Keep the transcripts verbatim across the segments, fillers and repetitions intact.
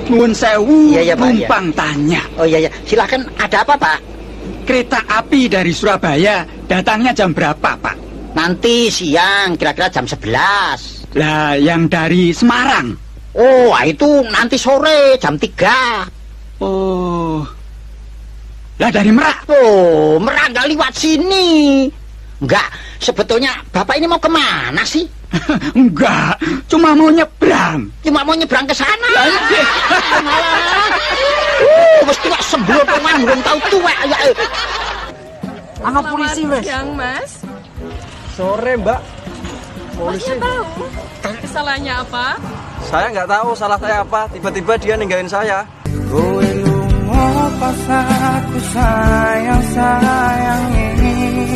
Nuwun sewu, iya, iya, Pak, numpang iya. tanya. Oh iya, iya. Silakan, ada apa, Pak? Kereta api dari Surabaya datangnya jam berapa, Pak? Nanti siang, kira-kira jam sebelas. Lah, yang dari Semarang? Oh, itu nanti sore, jam tiga. Oh. Lah, dari Merak? Oh, Merak nggak lewat sini. Enggak, sebetulnya Bapak ini mau kemana sih? Enggak, cuma mau nyebrang. Cuma mau nyebrang ke sana. Malah. Uh, mesti gak sebelum teman belum tahu tua ya. Anak polisi, Mas. Siang, Mas. Sore, Mbak. Polisi. Masnya tahu kesalahannya apa? Saya nggak tahu salah saya apa. Tiba-tiba dia ninggalin saya. Kowe lunga pas aku sayang sayangi,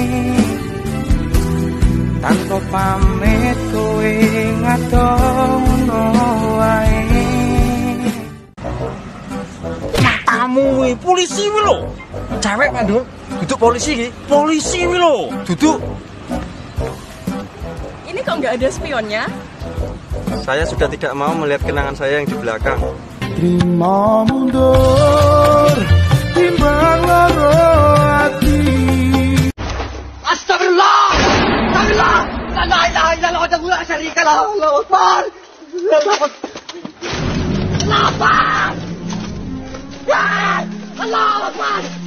tanpa pamit kowe ngadono wae. Matamu wi, polisi wi lho. Cewek ngandung duduk polisi iki. Polisi wi lho. Duduk. Ini kok nggak ada spionnya? Saya sudah tidak mau melihat kenangan saya yang di belakang. Terima mundur timbang loro ati. Astagfirullah. Astagfirullah. La ilaha illallah wahdahu la syarika lahu. Allahu akbar. Allahu akbar. Allahu akbar.